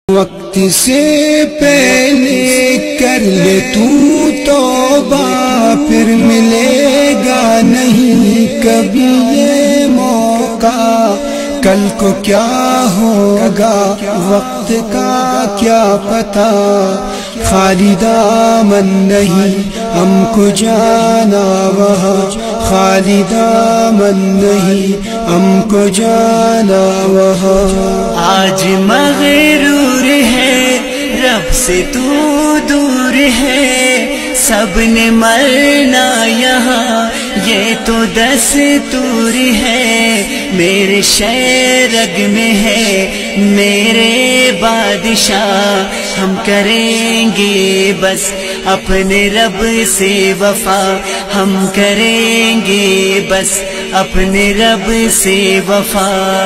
وقت سے پہلے کر لے تو توبہ، پھر ملے گا نہیں کبھی یہ موقع۔ کل کو کیا ہوگا وقت کا کیا پتہ، خالی دامن نہیں ہم کو جانا وہاں، خالی دامن نہیں ہم کو جانا وہاں۔ آج مغرور ہے رب سے تو دور ہے، سب نے مرنا یہاں یہ تو دستور ہے، میرے شہرگ میں ہے میرے بادشاہ، ہم کریں گے بس اپنے رب سے وفا، ہم کریں گے بس اپنے رب سے وفا۔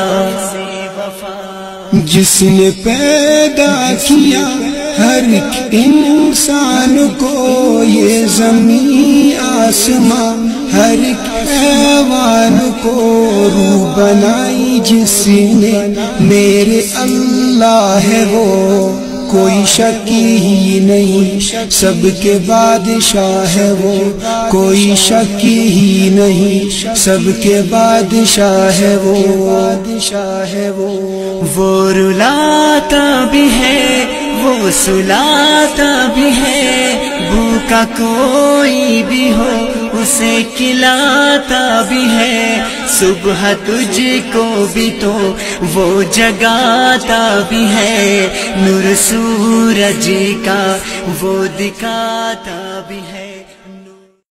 جس نے پیدا کیا ہر ایک انسان کو، یہ زمین آسمان ہر ایک حیوان کو، روح بنائی جس نے میرے اللہ ہے وہ، کوئی شکی ہی نہیں سب کے بادشاہ ہے وہ، کوئی شکی ہی نہیں سب کے بادشاہ ہے وہ، بادشاہ ہے وہ۔ وہ رلاتا بھی ہے وہ سلاتا بھی ہے، بھوکا کوئی بھی ہو اسے کھلاتا بھی ہے، صبح تجھ کو بھی تو وہ جگاتا بھی ہے، نور سورج کا وہ دکھاتا بھی ہے۔